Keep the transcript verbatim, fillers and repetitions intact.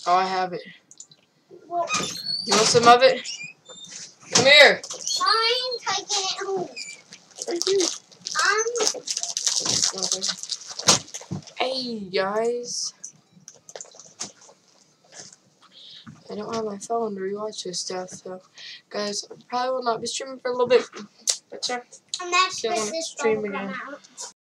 Oh, I have it. Well, You want some of it? Come here. I'm taking it home. Thank you. Um, Hey, guys. I don't have my phone to rewatch this stuff, so guys, I probably will not be streaming for a little bit. But yeah, and that's still want because to this stream will come again. out.